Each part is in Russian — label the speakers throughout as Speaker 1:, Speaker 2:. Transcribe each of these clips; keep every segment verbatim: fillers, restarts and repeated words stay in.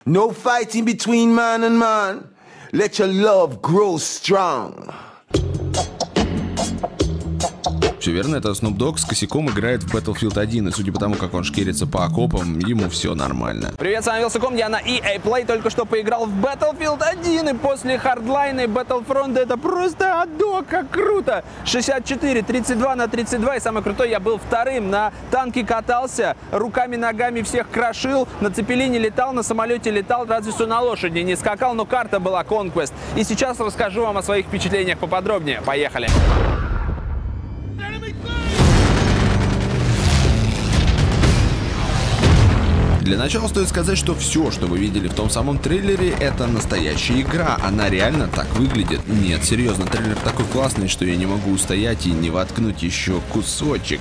Speaker 1: No fighting between man and man. Let your love grow strong.
Speaker 2: Все верно, это Snoop Dogg с косяком играет в Battlefield один, и судя по тому, как он шкерится по окопам, ему все нормально.
Speaker 3: Привет, с вами Вилсаком, я на и эй Play, только что поиграл в Battlefield один, и после Hardline и Battlefront это просто адок, как круто! шестьдесят четыре, тридцать два на тридцать два, и самое крутое, я был вторым, на танке катался, руками, ногами всех крошил, на цепелине летал, на самолете летал, разве что на лошади не скакал, но карта была Conquest. И сейчас расскажу вам о своих впечатлениях поподробнее. Поехали!
Speaker 2: Для начала стоит сказать, что все, что вы видели в том самом трейлере, это настоящая игра. Она реально так выглядит. Нет, серьезно, трейлер такой классный, что я не могу устоять и не воткнуть еще кусочек.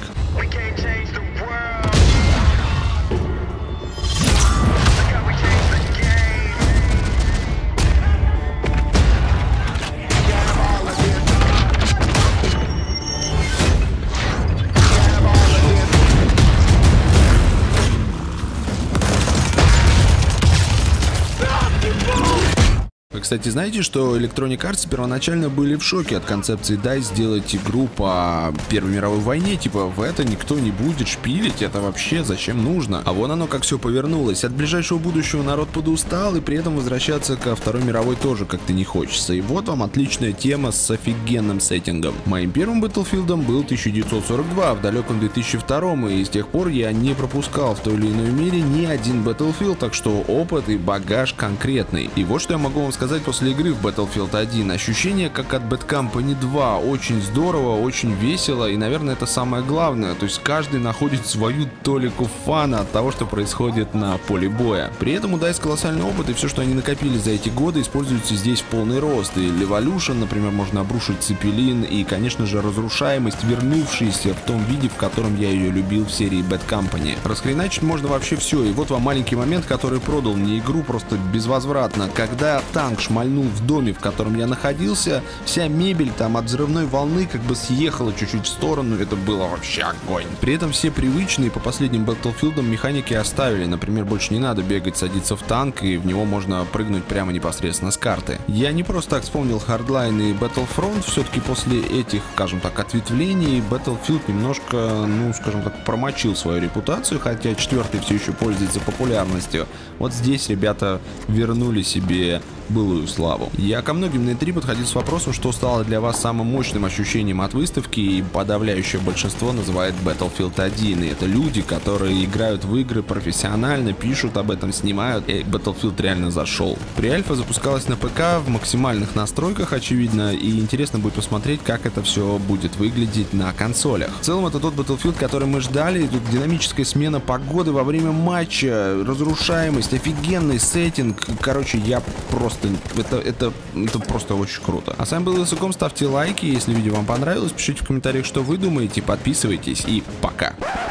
Speaker 2: Кстати, знаете, что Electronic Arts первоначально были в шоке от концепции дай эс сделать игру по Первой мировой войне, типа в это никто не будет шпилить, это вообще зачем нужно? А вон оно как все повернулось. От ближайшего будущего народ подустал, и при этом возвращаться ко Второй мировой тоже как-то не хочется. И вот вам отличная тема с офигенным сеттингом. Моим первым Battlefield был тысяча девятьсот сорок два в далеком две тысячи втором, и с тех пор я не пропускал в той или иной мере ни один Battlefield, так что опыт и багаж конкретный. И вот что я могу вам сказать после игры в Battlefield один. Ощущение как от Bad Company два. Очень здорово, очень весело, и, наверное, это самое главное. То есть каждый находит свою толику фана от того, что происходит на поле боя. При этом у дай эс колоссальный опыт, и все, что они накопили за эти годы, используется здесь в полный рост. И Levolution, например, можно обрушить Цепелин, и, конечно же, разрушаемость, вернувшаяся в том виде, в котором я ее любил в серии Bad Company. Расхреначить можно вообще все, и вот вам маленький момент, который продал мне игру просто безвозвратно. Когда танк шмальнул в доме, в котором я находился, вся мебель там от взрывной волны как бы съехала чуть-чуть в сторону, это было вообще огонь. При этом все привычные по последним Battlefield'ам механики оставили, например, больше не надо бегать, садиться в танк, и в него можно прыгнуть прямо непосредственно с карты. Я не просто так вспомнил Hardline и Battlefront, все-таки после этих, скажем так, ответвлений Battlefield немножко, ну, скажем так, промочил свою репутацию, хотя четвертый все еще пользуется популярностью. Вот здесь ребята вернули себе былую славу. Я ко многим на и три подходил с вопросом, что стало для вас самым мощным ощущением от выставки, и подавляющее большинство называет Battlefield один. И это люди, которые играют в игры профессионально, пишут об этом, снимают, и Battlefield реально зашел. Pre-альфа запускалась на ПК в максимальных настройках, очевидно, и интересно будет посмотреть, как это все будет выглядеть на консолях. В целом, это тот Battlefield, который мы ждали. Тут динамическая смена погоды во время матча, разрушаемость, офигенный сеттинг. Короче, я просто Это, это, это просто очень круто. А с вами был Вилсаком, ставьте лайки, если видео вам понравилось, пишите в комментариях, что вы думаете, подписывайтесь, и пока.